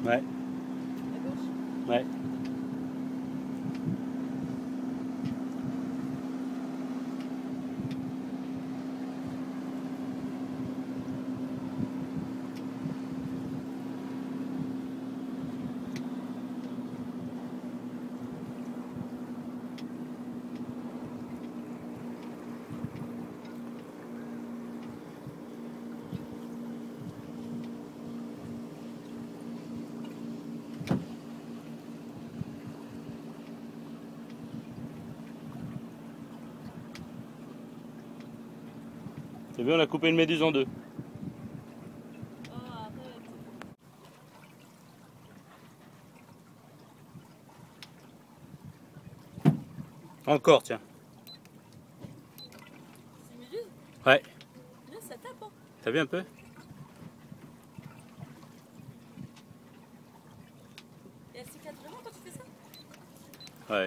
Ouais. À gauche. Ouais. T'as vu, on a coupé une méduse en deux. Oh, arrête. Encore, tiens. C'est une méduse? Ouais. Là, ça tape, hein. T'as vu un peu? Et elle s'éclate vraiment quand tu fais ça? Ouais.